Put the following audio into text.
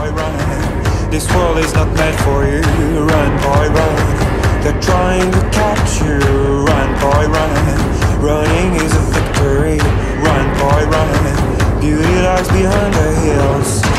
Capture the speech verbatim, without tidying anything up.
boy, run. This world is not meant for you. Run, boy, run. They're trying to catch you. Run, boy, run. Running is a victory. Run, boy, run. Beauty lies behind the hills.